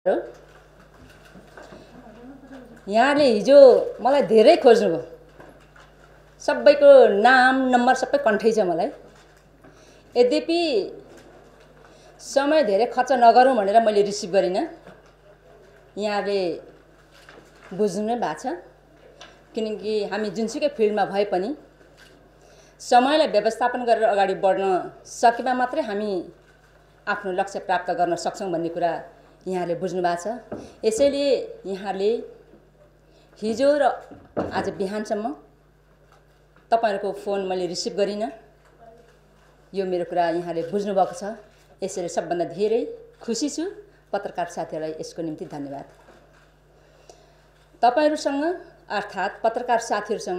यहाँले हिजो मलाई धेरै खोज्नुभयो, सबैको नाम नम्बर सबै कन्ठै छ मलाई। यद्यपि समय धेरै खर्च नगरौँ भनेर मैले रिसिभ गरिनँ। यहाँले बुझ्नु नै भएको छ, किनकि हामी जुनसुकै फिल्डमा भए पनि समयलाई व्यवस्थापन गरेर अगाडि बढ्न सकेमा मात्रै हामी आफ्नो लक्ष्य प्राप्त गर्न सक्छौँ भन्ने कुरा यहाँले बुझ्नु भएको छ। यसैले यहाँले हिजो र आज बिहानसम्म तपाईहरुको फोन मैले रिसिभ गरिनँ, यो मेरो कुरा यहाँले बुझ्नु भएको छ। यसैले सबभन्दा धेरै खुसी छु। पत्रकार साथीहरुलाई यसको निम्ति धन्यवाद। तपाईहरुसँग अर्थात पत्रकार साथीहरुसँग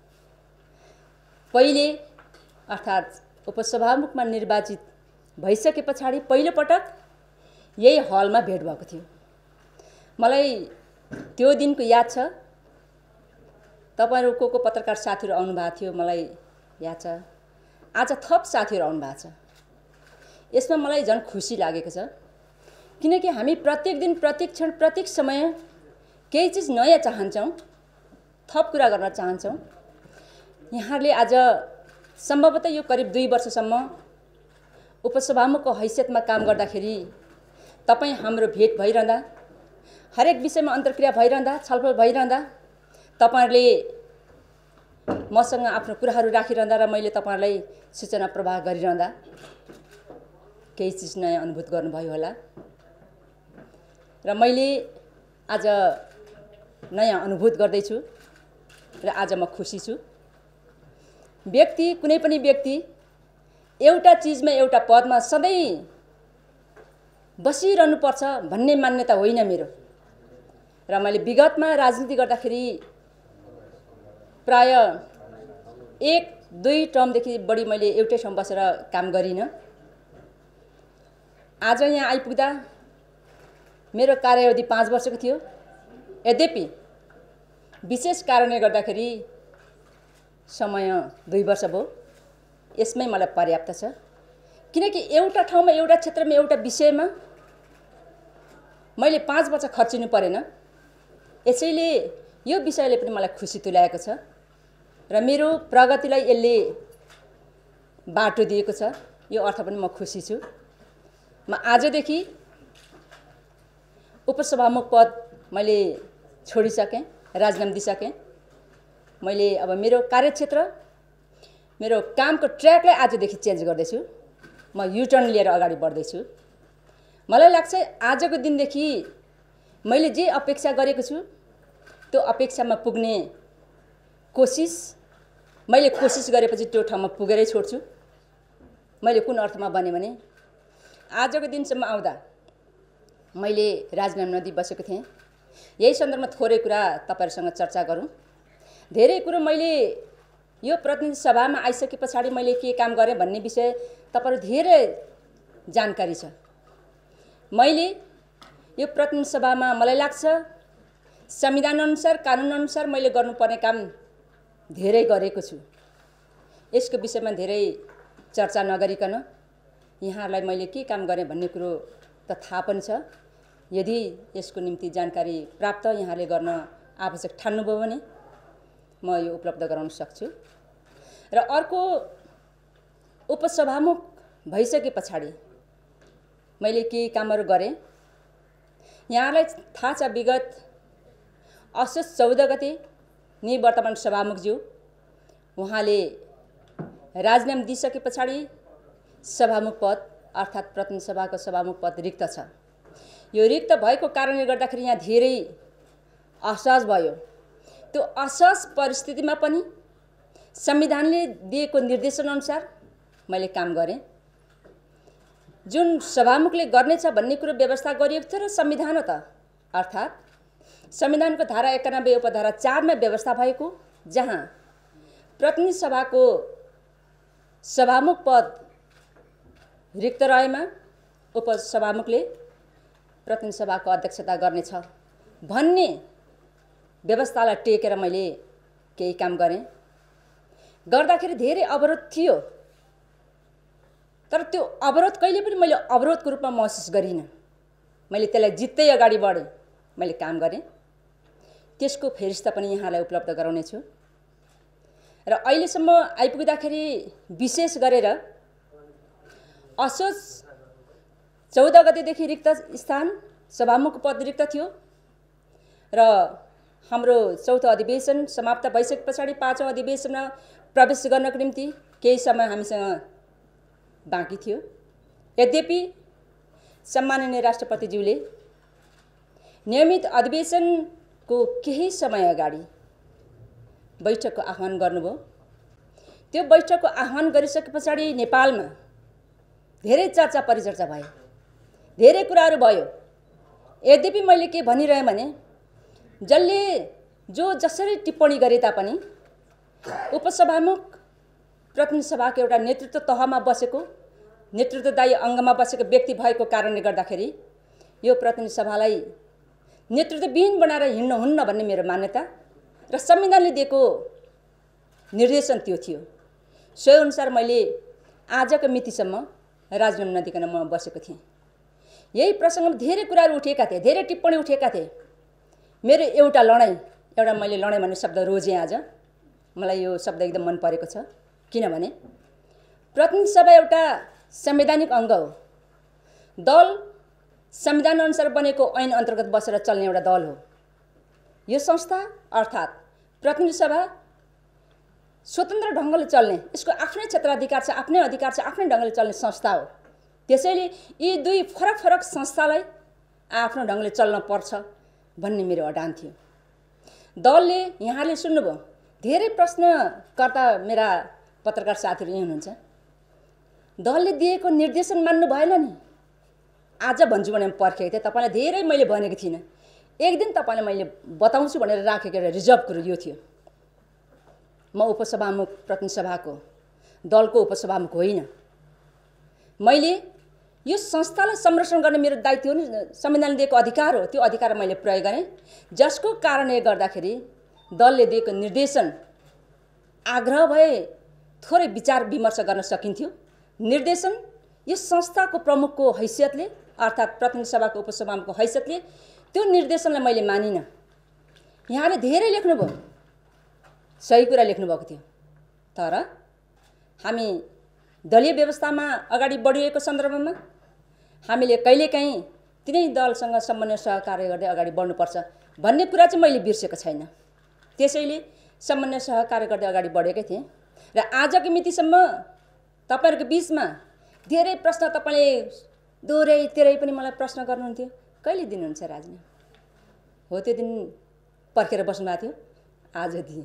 पहिले अर्थात उपसभामुखमा निर्वाचित भइसके पछाडि पहिलो पटक यही हलमा भेट भएको थियो। मलाई त्यो दिनको याद छ। तपाईहरु को पत्रकार साथीहरु आउनु भएको थियो मलाई याद छ। आज थप साथीहरु आउनु भएको छ। यसमा मलाई झन् खुसी लागेको छ, किनकि हामी प्रत्येक दिन प्रत्येक क्षण प्रत्येक समय केही चीज नयाँ चाहन्छौं, थप कुरा गर्न चाहन्छौं। यहाँले आज सम्भवतः यो करिब 2 वर्षसम्म उपसभामुखको हैसियतमा काम गर्दाखेरि तपाई हाम्रो भेट भइरहँदा, हरेक विषयमा अन्तर्क्रिया भइरहँदा, छलफल भइरहँदा तपाईहरुले मसँग आफ्नो कुराहरू राखिरहँदा र मैले तपाईहरुलाई सूचना प्रवाह गरिरहँदा केही चीज नयाँ अनुभूत गर्नुभयो होला र मैले आज नयाँ अनुभूत गर्दै छु र आज म खुसी छु। व्यक्ति कुनै पनि व्यक्ति एउटा चीजमा एउटा पदमा सधैँ बसिरहनु पर्छ भन्ने मान्यता होइन मेरो। र मैले विगतमा राजनीति गर्दाखेरि प्राय 1-2 टर्मदेखि बढी मैले एउटै ठाउँ बसेर काम गरिन। आज यहाँ आइपुग्दा मेरो कार्यावधि 5 वर्षको थियो। यद्यपि विशेष कारणले गर्दाखेरि समय 2 वर्ष भयो। यसमै मलाई पर्याप्त छ, किनकि एउटा ठाउँमा एउटा क्षेत्रमा एउटा विषयमा मैले 5 वर्ष खर्चिनु परेन। यसैले यो विषयले पनि मलाई खुसी तुल्याएको छ र मेरो प्रगतिलाई यसले बाटो दिएको छ। यो अर्थ पनि म खुसी छु। म आजदेखि उपसभामुख पद मैले छोडिसकेँ, राजीनामा दिइसकेँ। मैले अब मेरो कार्यक्षेत्र, मेरो कामको ट्र्याकलाई आजदेखि चेन्ज गर्दैछु। म युटर्न लिएर अगाडि बढ्दैछु। मलाई लाग्छ आजको दिनदेखि मैले जे अपेक्षा गरेको छु त्यो अपेक्षामा पुग्ने मैले कोसिस गरेपछि त्यो ठाउँमा पुगेरै छोड्छु। मैले कुन अर्थमा भने आजको दिनसम्म आउँदा मैले राजीनामा नदिई बसेको थिएँ। यही सन्दर्भमा थोरै कुरा तपाईहरुसँग चर्चा गरौँ। धेरै कुरो मैले यो प्रतिनिधि सभामा आइसके पछाडि मैले के काम गरेँ भन्ने विषय तपाईहरु धेरै जानकारी छ। मैले यो प्रतिनिधि सभामा मलाई लाग्छ संविधान अनुसार, कानुन अनुसार मैले गर्नुपर्ने काम धेरै गरेको छु। यसको विषयमा धेरै चर्चा नगरिकन यहाँलाई मैले के काम गरेँ भन्ने कुरो त थाहा पनि छ। यदि यसको निम्ति जानकारी प्राप्त यहाँले गर्न आवश्यक ठान्नुभयो भने म यो उपलब्ध गराउन सक्छु। र अर्को उपसभामुख भइसके पछाडि मैले के कामहरू गरेँ यहाँलाई थाहा छ। विगत असोज 14 गते निवर्तमान सभामुखज्यू उहाँले राजीनामा दिइसके पछाडि सभामुख पद अर्थात् प्रतिनिधि सभाको सभामुख पद रिक्त छ। यो रिक्त भएको कारणले गर्दाखेरि यहाँ धेरै असहज भयो। त्यो असहज परिस्थितिमा पनि संविधानले दिएको निर्देशन अनुसार मैले काम गरेँ। जुन सभामुखले गर्नेछ भन्ने कुरो व्यवस्था गरिएको थियो र संविधान हो त, अर्थात् संविधानको धारा 91 उपधारा 4 मा व्यवस्था भएको, जहाँ प्रतिनिधि सभाको सभामुख पद रिक्त रहेमा उपसभामुखले प्रतिनिधि सभाको अध्यक्षता गर्नेछ भन्ने व्यवस्थालाई टेकेर मैले केही काम गरेँ। गर्दाखेरि धेरै अवरोध थियो, तर त्यो अवरोध कहिले पनि मैले अवरोधको रूपमा महसुस गरिनँ। मैले त्यसलाई जित्दै अगाडि बढेँ, मैले काम गरेँ। त्यसको फेरिस्ता पनि यहाँलाई उपलब्ध गराउनेछु। र अहिलेसम्म आइपुग्दाखेरि विशेष गरेर असोज 14 गतेदेखि रिक्त स्थान सभामुख पद रिक्त थियो र हाम्रो चौथो अधिवेशन समाप्त भइसके पछाडि 5औं अधिवेशनमा प्रवेश गर्नको निम्ति केही समय हामीसँग बाँकी थियो। यद्यपि सम्माननीय राष्ट्रपतिज्यूले नियमित अधिवेशनको केही समय अगाडि बैठकको आह्वान गर्नुभयो। त्यो बैठकको आह्वान गरिसके पछाडि नेपालमा धेरै चर्चा परिचर्चा भयो, धेरै कुराहरू भयो। यद्यपि मैले के भनिरहेँ भने जसले जसरी टिप्पणी गरे तापनि उपसभामुख प्रतिनिधि सभाको एउटा नेतृत्व तहमा बसेको, नेतृत्वदायी अङ्गमा बसेको व्यक्ति भएको कारणले गर्दाखेरि यो प्रतिनिधि सभालाई नेतृत्वविहीन बनाएर हिँड्न हुन्न भन्ने मेरो मान्यता र संविधानले दिएको निर्देशन त्यो थियो। सोही अनुसार मैले आजको मितिसम्म राजीनामा नदिकन म बसेको थिएँ। यही प्रसङ्गमा धेरै कुराहरू उठेका थिए, धेरै टिप्पणी उठेका थिए। मेरो एउटा मैले लडाइँ भन्ने शब्द रोजेँ आज। मलाई यो शब्द एकदम मन परेको छ। किनभने प्रतिनिधि सभा एउटा संवैधानिक अङ्ग हो। दल संविधान अनुसार बनेको ऐन अन्तर्गत बसेर चल्ने एउटा दल हो। यो संस्था अर्थात् प्रतिनिधि सभा स्वतन्त्र ढङ्गले चल्ने, यसको आफ्नै क्षेत्राधिकार छ, आफ्नै अधिकार छ, आफ्नै ढङ्गले चल्ने संस्था हो। त्यसैले यी दुई फरक फरक संस्थालाई आफ्नो ढङ्गले चल्न पर्छ भन्ने मेरो अडान थियो। दलले यहाँले सुन्नुभयो, धेरै प्रश्नकर्ता मेरा पत्रकार साथीहरू यही हुनुहुन्छ। दलले दिएको निर्देशन मान्नु भएन नि। आज भन्छु भने पर्खेको थिएँ, तपाईँलाई धेरै मैले भनेको थिइनँ। एक दिन तपाईँलाई मैले बताउँछु भनेर राखेको एउटा रिजर्भ कुरो यो थियो। म उपसभामुख प्रतिनिधि सभाको दलको उपसभामुख होइन। मैले यो संस्थालाई संरक्षण गर्ने मेरो दायित्व हो नि, संविधानले दिएको अधिकार हो। त्यो अधिकार मैले प्रयोग गरेँ, जसको कारणले गर्दाखेरि दलले दिएको निर्देशन आग्रह भए थोरै विचार विमर्श गर्न सकिन्थ्यो। निर्देशन यो संस्थाको प्रमुखको हैसियतले अर्थात् प्रतिनिधि सभाको उपसभामुखको हैसियतले त्यो निर्देशनलाई मैले मानिनँ। यहाँले धेरै लेख्नुभयो, सही कुरा लेख्नुभएको थियो। तर हामी दलीय व्यवस्थामा अगाडि बढिरहेको सन्दर्भमा हामीले कहिलेकाहीँ तिनै दलसँग समन्वय सहकार्य गर्दै अगाडि बढ्नुपर्छ भन्ने कुरा चाहिँ मैले बिर्सेको छैन। त्यसैले समन्वय सहकार्य गर्दै अगाडि बढेकै थिएँ। र आजको मितिसम्म तपाईँहरूको बिचमा धेरै प्रश्न तपाईँले दोहोऱ्याइ तेह्रै पनि मलाई प्रश्न गर्नुहुन्थ्यो, कहिले दिनुहुन्छ राजीनामा? हो, त्यो दिन पर्खेर बस्नुभएको थियो, आज दिएँ।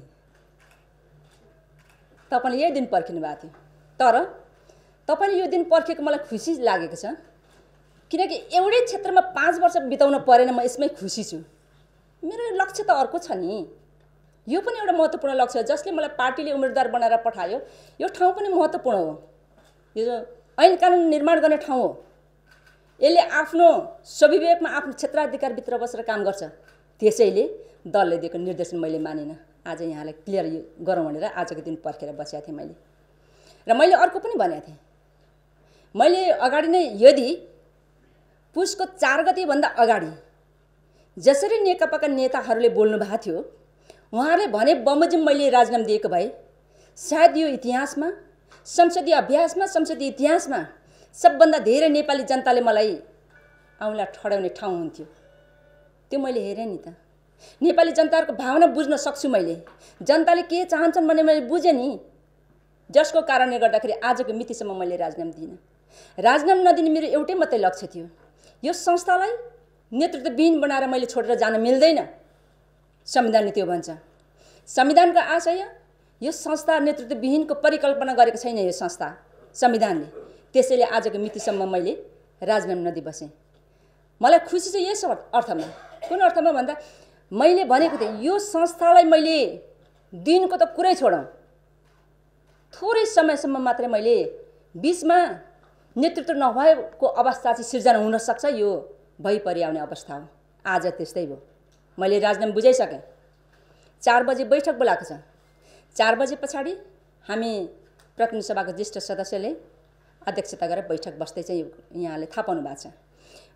तपाईँले यही दिन पर्खिनु भएको थियो। तर तपाईँले यो दिन पर्खेको मलाई खुसी लागेको छ, किनकि एउटै क्षेत्रमा 5 वर्ष बिताउन परेन। म यसमै खुसी छु। मेरो लक्ष्य त अर्को छ नि। यो पनि एउटा महत्त्वपूर्ण लक्ष्य हो। जसले मलाई पार्टीले उम्मेदवार बनाएर पठायो, यो ठाउँ पनि महत्त्वपूर्ण हो। यो ऐन कानुन निर्माण गर्ने ठाउँ हो। यसले आफ्नो स्वविवेकमा आफ्नो क्षेत्राधिकारभित्र बसेर काम गर्छ। त्यसैले दलले दिएको निर्देशन मैले मानिनँ। आज यहाँलाई क्लियर गरौँ भनेर आजको दिन पर्खेर बसेको थिएँ मैले। र मैले अर्को पनि भनेको थिएँ, मैले अगाडि नै यदि पुसको 4 गतेभन्दा अगाडि जसरी नेकपाका नेताहरूले बोल्नु भएको थियो, उहाँहरूले भने बमोजिम मैले राजीनामा दिएको भए सायद यो इतिहासमा, संसदीय अभ्यासमा, संसदीय इतिहासमा सबभन्दा धेरै नेपाली जनताले मलाई औँला ठडाउने ठाउँ हुन्थ्यो। त्यो मैले हेरेँ नि त। नेपाली जनताहरूको भावना बुझ्न सक्छु मैले। जनताले के चाहन्छन् भन्ने मैले बुझेँ नि, जसको कारणले गर्दाखेरि आजको मितिसम्म मैले राजीनामा दिइनँ। राजीनामा नदिने मेरो एउटै मात्रै लक्ष्य थियो, यो संस्थालाई नेतृत्वविहीन बनाएर मैले छोडेर जान मिल्दैन। संविधानले त्यो भन्छ। संविधानको आशय यो संस्था नेतृत्वविहीनको परिकल्पना गरेको छैन यो संस्था संविधानले। त्यसैले आजको मितिसम्म मैले राजीनामा नदिई बसेँ। मलाई खुसी चाहिँ यस अर्थमा, कुन अर्थमा भन्दा मैले भनेको थिएँ यो संस्थालाई मैले दिनको त कुरै छोडौँ, थोरै समयसम्म मात्रै मैले बिचमा नेतृत्व नभएको अवस्था चाहिँ सिर्जना हुन सक्छ, यो भइपरिआउने अवस्था हो। आज त्यस्तै भयो। मैले राजीनामा बुझाइसकेँ। 4 बजे बैठक बोलाएको छ। 4 बजे पछाडि हामी प्रतिनिधि सभाको ज्येष्ठ सदस्यले अध्यक्षता गरेर बैठक बस्दै चाहिँ यहाँले थाहा पाउनु भएको छ।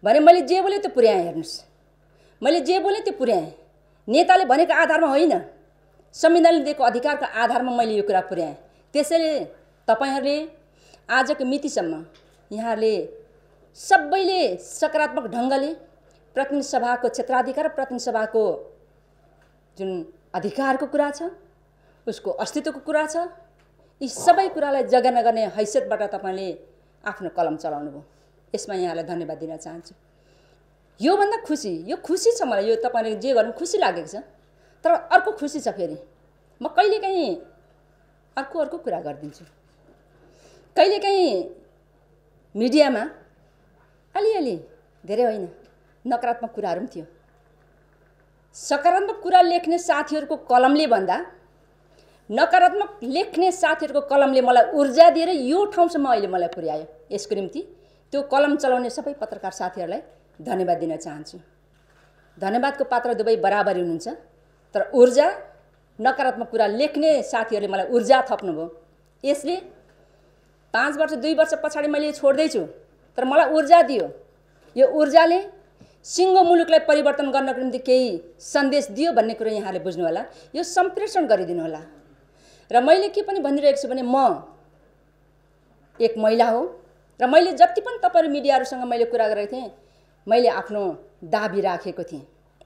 भने मैले जे बोले त्यो पुर्याएँ। हेर्नुहोस्, मैले जे बोले त्यो पुर्याएँ। नेताले भनेको आधारमा होइन, संविधानले दिएको अधिकारको आधारमा मैले यो कुरा पुर्याएँ। त्यसैले तपाईहरूले आजको मितिसम्म यहाँहरूले सबैले सकारात्मक ढङ्गले प्रतिनिधि सभाको क्षेत्राधिकार, प्रतिनिधि सभाको जुन अधिकारको कुरा छ, उसको अस्तित्वको कुरा छ, यी सबै कुरालाई जगेर्ना गर्ने हैसियतबाट तपाईँले आफ्नो कलम चलाउनु भयो। यसमा यहाँलाई धन्यवाद दिन चाहन्छु। योभन्दा खुसी, यो खुसी छ मलाई, यो तपाईँले जे गर्नु खुसी लागेको छ। तर अर्को खुसी छ, फेरि म कहिलेकाहीँ अर्को कुरा गरिदिन्छु। कहिलेकाहीँ मिडियामा अलिअलि, धेरै होइन, नकारात्मक कुराहरू पनि थियो। सकारात्मक कुरा लेख्ने साथीहरूको कलमले भन्दा नकारात्मक लेख्ने साथीहरूको कलमले मलाई ऊर्जा दिएर यो ठाउँसम्म अहिले मलाई पुर्यायो। यसको निम्ति त्यो कलम चलाउने सबै पत्रकार साथीहरूलाई धन्यवाद दिन चाहन्छु। धन्यवादको पात्र दुवै बराबरी हुनुहुन्छ। तर ऊर्जा, नकारात्मक कुरा लेख्ने साथीहरूले मलाई ऊर्जा थप्नुभयो। यसले 5 वर्ष 2 वर्ष पछाडि मैले छोड्दैछु, तर मलाई ऊर्जा दियो। यो ऊर्जाले सिङ्गो मुलुकलाई परिवर्तन गर्नको निम्ति केही सन्देश दियो भन्ने कुरो यहाँले बुझ्नु होला। यो सम्प्रेषण गरिदिनु होला। र मैले के पनि भनिरहेको छु भने म एक महिला हो र मैले जति पनि तपाईहरु मिडियाहरुसँग मैले कुरा गरेको थिएँ, मैले आफ्नो दाबी राखेको थिएँ।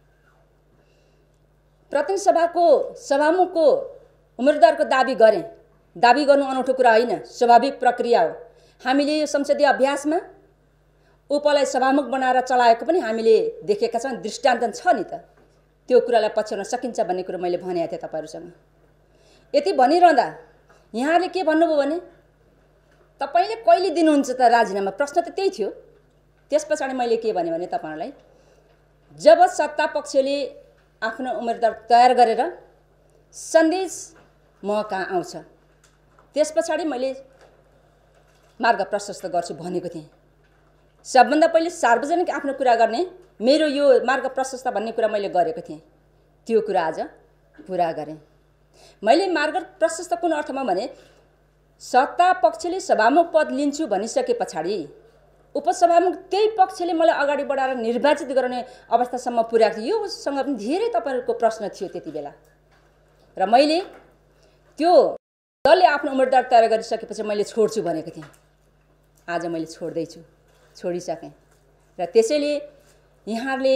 प्रतिनिधि सभाको सभामुखको उम्मेदवारको दाबी गरेँ। दाबी गर्नु अनौठो कुरा होइन, स्वाभाविक प्रक्रिया हो। हामीले यो संसदीय अभ्यासमा उपलाई सभामुख बनाएर चलाएको पनि हामीले देखेका छौं, दृष्टान्त छ नि त। त्यो कुरालाई पछ्याउन सकिन्छ भन्ने कुरा मैले भनेको थिएँ तपाईहरुसँग। यति भनिरहँदा यहाँले के भन्नुभयो भने तपाईले कहिले दिनुहुन्छ त राजीनामा? प्रश्न त त्यही थियो। त्यसपछि मैले के भने तपाईहरुलाई, जब सत्ता पक्षले आफ्नो उम्मेदवार तयार गरेर सन्देश म कहाँ आउँछ, त्यसपछि मैले मार्ग प्रशस्त गर्छु भनेको थिएँ। सबभन्दा पहिले सार्वजनिक आफ्नो कुरा गर्ने, मेरो यो मार्ग प्रशस्त भन्ने कुरा मैले गरेको थिएँ। त्यो कुरा आज पूरा गरेँ। मैले मार्ग प्रशस्त कुन अर्थमा भने, सत्ता पक्षले सभामुख पद लिन्छु भनिसके पछाडि उपसभामुख त्यही पक्षले मलाई अगाडि बढाएर निर्वाचित गर्ने अवस्थासम्म पुर्याएको थियो। योसँग पनि धेरै तपाईहरुको प्रश्न थियो त्यति बेला। र मैले त्यो दलले आफ्नो उम्मेदवार तयार गरिसकेपछि मैले छोड्छु भनेको थिएँ। आज मैले छोड्दैछु, छोडिसकेँ। र त्यसैले यहाँले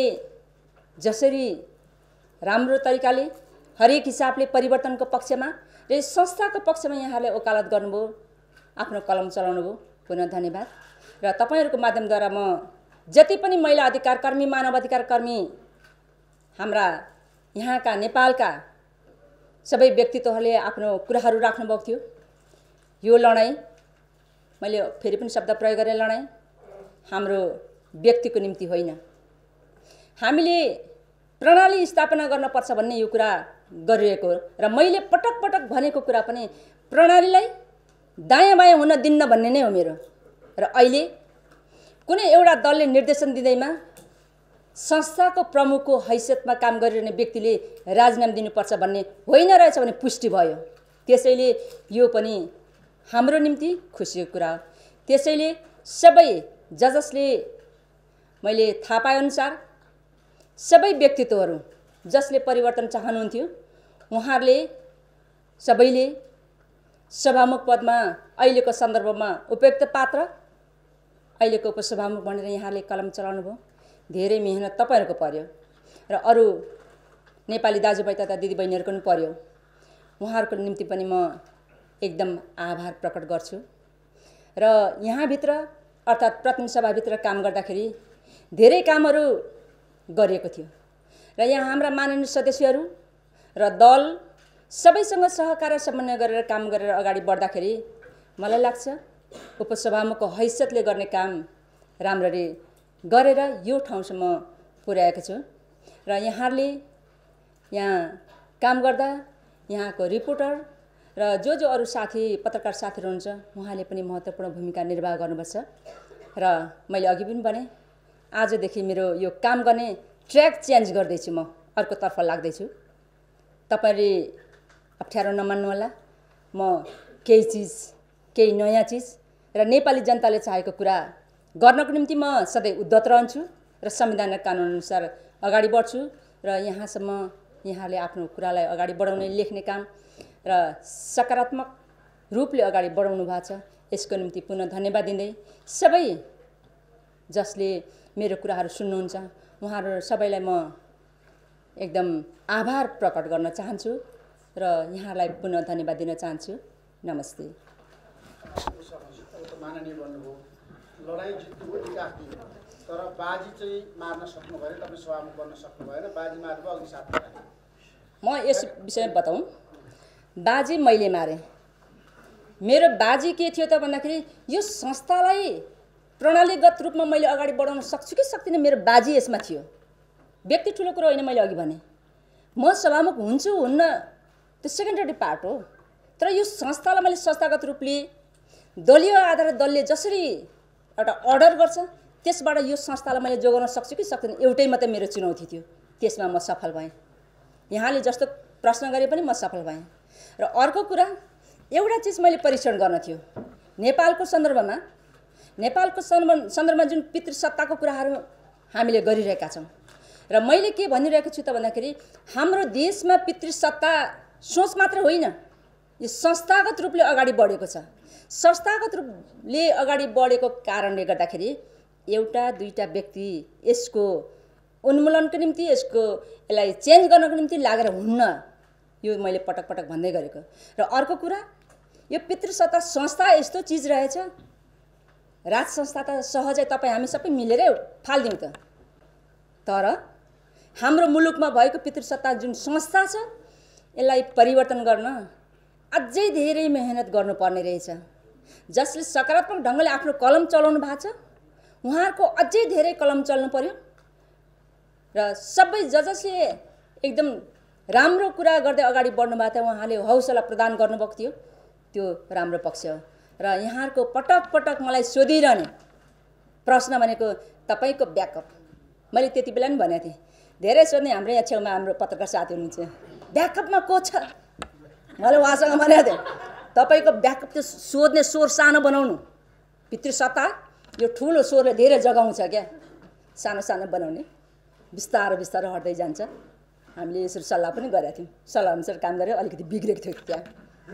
जसरी राम्रो तरिकाले हरेक हिसाबले परिवर्तनको पक्षमा र संस्थाको पक्षमा यहाँले वकालत गर्नुभयो, आफ्नो कलम चलाउनुभयो, पुनः धन्यवाद। र तपाईहरुको माध्यमद्वारा म जति पनि महिला अधिकार कर्मी, मानव अधिकार कर्मी, हाम्रा यहाँका नेपालका सबै व्यक्तित्वहरूले आफ्नो कुराहरू राख्नु भएको थियो। यो लडाई, मैले फेरि पनि शब्द प्रयोग गरेँ, लडाई हाम्रो व्यक्तिको निम्ति होइन। हामीले प्रणाली स्थापना गर्न पर्छ भन्ने यो कुरा गरिएको हो। र मैले पटक पटक भनेको कुरा पनि प्रणालीलाई दायाँ बायाँ हुन दिन्न भन्ने नै हो मेरो। र अहिले कुनै एउटा दलले निर्देशन दिँदैमा संस्थाको प्रमुखको हैसियतमा काम गरिरहने व्यक्तिले राजीनामा दिनुपर्छ भन्ने होइन रहेछ भने पुष्टि भयो। त्यसैले यो पनि हाम्रो निम्ति खुसीको कुरा हो। त्यसैले सबै जसले मैले थाहा पाए अनुसार सबै व्यक्तित्वहरू जसले परिवर्तन चाहनुहुन्थ्यो, उहाँहरूले सबैले सभामुख पदमा अहिलेको सन्दर्भमा उपयुक्त पात्र, अहिलेको उपसभामुख भनेर यहाँले कलम चलाउनु भयो। धेरै मेहनत तपाईहरुको पर्यो र अरु नेपाली दाजुभाइ तथा दिदीबहिनीहरुको पनि पर्यो। उहाँहरुको निम्ति पनि म एकदम आभार प्रकट गर्छु। र यहाँ भित्र अर्थात् प्रतिनिधि सभाभित्र काम गर्दाखेरि धेरै कामहरू गरिएको थियो र यहाँ हाम्रा माननीय सदस्यहरू र दल सबैसँग सहकार समन्वय गरेर काम गरेर अगाडि बढ्दाखेरि मलाई लाग्छ उपसभामुखको हैसियतले गर्ने काम राम्ररी गरेर यो ठाउँसम्म पुर्याएको छु। र यहाँहरूले यहाँ काम गर्दा यहाँको रिपोर्टर र जो अरू साथी पत्रकार साथीहरू हुनुहुन्छ, उहाँले पनि महत्त्वपूर्ण भूमिका निर्वाह गर्नुपर्छ। र मैले अघि पनि भने, आजदेखि मेरो यो काम गर्ने ट्र्याक चेन्ज गर्दैछु, म अर्कोतर्फ लाग्दैछु। तपाईहरुले अप्ठ्यारो नमान्नु होला। म केही नयाँ चिज र नेपाली जनताले चाहेको कुरा गर्नको निम्ति म सधैँ उद्यत रहन्छु र संविधान र कानुनअनुसार अगाडि बढ्छु र यहाँसम्म यहाँले आफ्नो कुरालाई अगाडि बढाउने लेख्ने काम र सकारात्मक रूपले अगाडि बढाउनु भएको छ। यसको निम्ति पुनः धन्यवाद दिँदै सबै जसले मेरो कुराहरू सुन्नुहुन्छ उहाँहरू सबैलाई म एकदम आभार प्रकट गर्न चाहन्छु र यहाँलाई पुनः धन्यवाद दिन चाहन्छु। नमस्ते। माननीय भन्नुभयो लडाइँ जित्नुभयो विकास दिनु, तर बाजी चाहिँ मार्न सक्नु भएन, तपाईँ सभामुख बन्न सक्नु भएन, बाजी मार्नुभयो अघि साथ। म यस विषयमा बताउँ, बाजी मैले मारेँ। मेरो बाजी के थियो त भन्दाखेरि यो संस्थालाई प्रणालीगत रूपमा मैले अगाडि बढाउन सक्छु कि सक्दिनँ, मेरो बाजी यसमा थियो। व्यक्ति ठुलो कुरो होइन, मैले अघि भने म सभामुख हुन्छु हुन्न त्यो सेकेन्डरी पार्ट हो, तर यो संस्थालाई मैले संस्थागत रूपले दलीय आधार दलले जसरी एउटा अर्डर गर्छ त्यसबाट यो संस्थालाई मैले जोगाउन सक्छु कि सक्दिनँ, एउटै मात्रै मेरो चुनौती थियो। त्यसमा म सफल भएँ। यहाँले जस्तो प्रश्न गरे पनि म सफल भएँ। र अर्को कुरा, एउटा चिज मैले परीक्षण गर्न थियो। नेपालको सन्दर्भमा जुन पितृसत्ताको कुराहरू हामीले गरिरहेका छौँ र मैले के भनिरहेको छु त भन्दाखेरि हाम्रो देशमा पितृसत्ता सोच मात्र होइन, यो संस्थागत रूपले अगाडि बढेको छ। संस्थागत रूपले अगाडि बढेको कारणले गर्दाखेरि एउटा दुईटा व्यक्ति यसको उन्मूलनको निम्ति यसलाई चेन्ज गर्नको निम्ति लागेर हुन्न, यो मैले पटक पटक भन्दै गरेको। र अर्को कुरा, यो पितृसत्ता संस्था यस्तो चिज रहेछ, राज संस्था त सहजै तपाईँ हामी सबै मिलेरै फालिदिउँ त, तर हाम्रो मुलुकमा भएको पितृसत्ता जुन संस्था छ यसलाई परिवर्तन गर्न अझै धेरै मेहनत गर्नुपर्ने रहेछ। जसले सकारात्मक ढङ्गले आफ्नो कलम चलाउनु भएको छ उहाँहरूको अझै धेरै कलम चल्नु पर्यो र सबै जसले एकदम राम्रो कुरा गर्दै अगाडि बढ्नु भएको थियो उहाँले हौसला प्रदान गर्नुभएको थियो, त्यो राम्रो पक्ष हो। र यहाँहरूको पटक पटक मलाई सोधिरहने प्रश्न भनेको तपाईँको ब्याकअप, मैले त्यति बेला पनि भनेको थिएँ, धेरै सोध्ने हाम्रो यहाँ छेउमा हाम्रो पत्रकार साथी हुनुहुन्छ, ब्याकअपमा को छ, मैले उहाँसँग भनेको थिएँ तपाईँको ब्याकअप त्यो सोध्ने स्वर सानो बनाउनु, पितृसत्ता यो ठुलो स्वरले धेरै जगाउँछ क्या, सानो सानो बनाउने, बिस्तारो बिस्तारो हट्दै जान्छ। हामीले यसरी सल्लाह पनि गरेका थियौँ, सल्लाह अनुसार काम गरेर अलिकति बिग्रेको थियो त्यहाँ,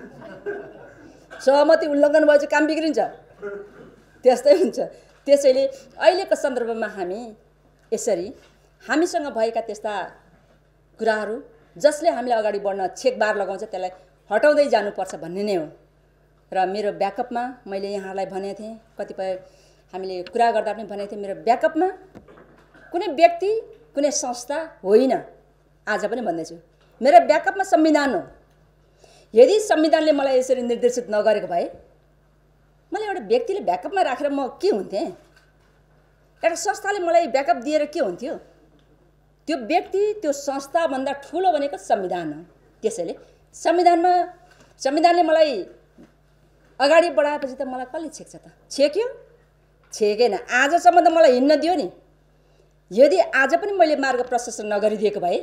सहमति उल्लङ्घन भएपछि काम बिग्रिन्छ, त्यस्तै हुन्छ। त्यसैले अहिलेको सन्दर्भमा हामी यसरी हामीसँग भएका त्यस्ता कुराहरू जसले हामीले अगाडि बढ्न छेकबार लगाउँछ त्यसलाई हटाउँदै जानुपर्छ भन्ने नै हो। र मेरो ब्याकअपमा मैले यहाँलाई भनेको थिएँ, कतिपय हामीले कुरा गर्दा पनि भनेको थिएँ, मेरो ब्याकअपमा कुनै व्यक्ति कुनै संस्था होइन, आज पनि भन्दैछु, मेरो ब्याकअपमा संविधान हो। यदि संविधानले मलाई यसरी निर्देशित नगरेको भए मैले एउटा व्यक्तिले ब्याकअपमा राखेर म के हुन्थेँ, एउटा संस्थाले मलाई ब्याकअप दिएर के हुन्थ्यो। त्यो व्यक्ति त्यो संस्थाभन्दा ठुलो भनेको संविधान हो। त्यसैले संविधानले मलाई अगाडि बढाएपछि त मलाई कसले छेक्छ त, छेक्यो छेकेन, आजसम्म त मलाई हिँड्न दियो नि। यदि आज पनि मैले मार्ग प्रशस्त नगरिदिएको भए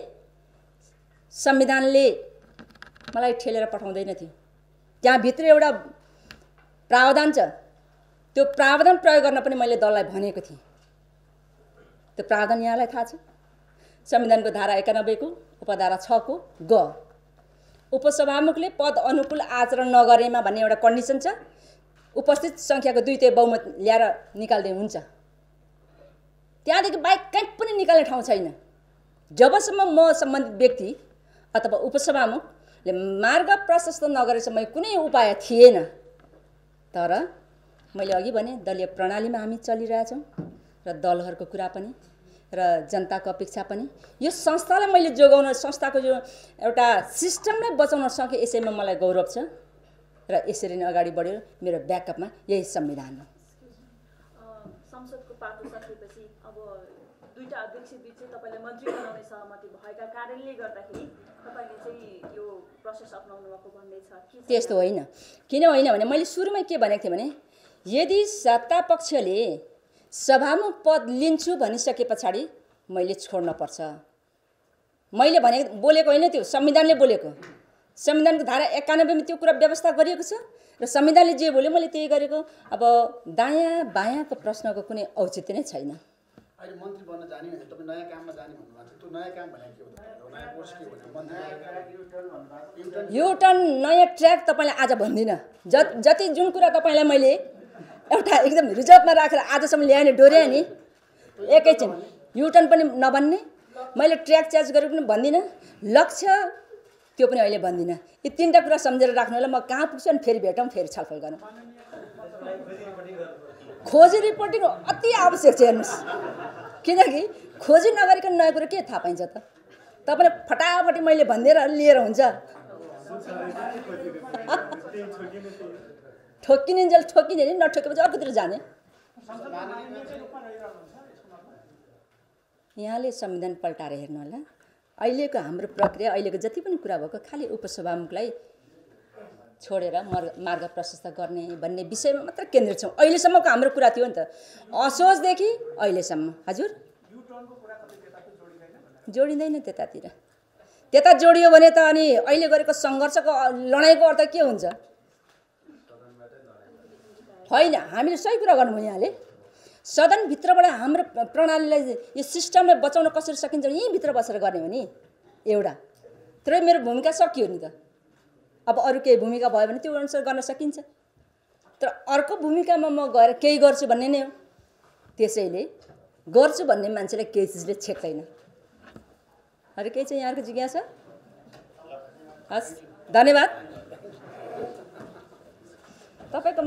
संविधानले मलाई ठेलेर पठाउँदैन थियो। त्यहाँभित्र एउटा प्रावधान छ, त्यो प्रावधान प्रयोग गर्न पनि मैले दललाई भनेको थिएँ। त्यो प्रावधान यहाँलाई थाहा छ, संविधानको धारा 91 को उपधारा 6 को ग, उपसभामुखले पद अनुकूल आचरण नगरेमा भन्ने एउटा कन्डिसन छ, उपस्थित सङ्ख्याको 2/3 बहुमत ल्याएर निकाल्दै हुन्छ। त्यहाँदेखि बाहेक कहीँ पनि निकाल्ने ठाउँ छैन। जबसम्म म सम्बन्धित व्यक्ति अथवा उपसभामुखले मार्ग प्रशस्त नगरेसम्म कुनै उपाय थिएन। तर मैले अघि भने दलीय प्रणालीमा हामी चलिरहेछौँ र दलहरूको कुरा पनि र जनताको अपेक्षा पनि, यो संस्थालाई मैले जोगाउन, संस्थाको जो एउटा सिस्टमलाई बचाउन सकेँ, यसैमा मलाई गौरव छ। र यसरी नै अगाडि बढ्यो। मेरो ब्याकअपमा यही संविधान हो। संसदको पातो सकिएपछि अब दुईटा अध्यक्ष बीच तपाईँले मन्त्री बनाउने सहमति भएका कारणले गर्दाखेरि तपाईँले चाहिँ यो प्रोसेस अपनाउनु भएको भन्ने छ कि त्यस्तो होइन। किन होइन भने मैले सुरुमै के भनेको थिएँ भने यदि सत्ता पक्षले सभामुख पद लिन्छु भनिसके पछाडि मैले छोड्न पर्छ। मैले भनेको बोलेको होइन, त्यो संविधानले बोलेको। संविधानको धारा 91 मा त्यो कुरा व्यवस्था गरिएको छ र संविधानले जे बोल्यो मैले त्यही गरेको। अब दायाँ बायाँको प्रश्नको कुनै औचित्य नै छैन। अहिले मन्त्री बन्न जाने भने तपाईँ नयाँ काममा जाने भन्नुभएको छ, त्यो नयाँ काम भने के हो? नयाँ कोर्स के हो? मन्त्री युटर्न नयाँ ट्र्याक तपाईँलाई आज भन्दिनँ। जति जुन कुरा तपाईँलाई मैले एउटा एकदम रिजर्भमा राखेर आजसम्म ल्याएँ डोर्याएँ नि, एकैछिन युटर्न पनि नभन्ने, मैले ट्र्याक चेन्ज गरेर पनि भन्दिनँ, लक्ष्य त्यो पनि अहिले भन्दिनँ। यी तीनटा कुरा सम्झेर राख्नु होला। म कहाँ पुग्छु अनि फेरि भेटौँ, फेरि छलफल गरौँ। खोजी रिपोर्टिङ अति आवश्यक छ हेर्नुहोस्, किनकि खोजी नगरिकन नयाँ कुरो के थाहा पाइन्छ त? तपाईँले फटाफटी मैले भनिदिएर लिएर हुन्छ? ठोकिनिन्जेल ठोकिने नि, नठोकेपछि अर्कोतिर जाने। यहाँले संविधान पल्टाएर हेर्नु होला। अहिलेको हाम्रो प्रक्रिया, अहिलेको जति पनि कुरा भएको खालि उपसभामुखलाई छोडेर मार्ग प्रशस्त गर्ने भन्ने विषयमा मात्र केन्द्रित छौँ। अहिलेसम्मको हाम्रो कुरा थियो नि त, असोजदेखि अहिलेसम्म। हजुर जोडिँदैन त्यतातिर। त्यता जोडियो भने त अनि अहिले गरेको सङ्घर्षको लडाइँको अर्थ के हुन्छ? होइन, हामीले सही कुरा गर्नुभयो यहाँले। सदनभित्रबाट हाम्रो प्रणालीलाई यो सिस्टमलाई बचाउन कसरी सकिन्छ यहीँभित्र बसेर गर्ने हो नि एउटा। तर मेरो भूमिका सकियो नि त। अब अरू केही भूमिका भयो भने त्यो अनुसार गर्न सकिन्छ। तर अर्को भूमिकामा म गएर केही गर्छु भन्ने नै हो। त्यसैले गर्छु भन्ने मान्छेलाई केही चिजले छेक्दैन। अरू केही चाहिँ यहाँको जिज्ञासा? हस्, धन्यवाद। तपाईँको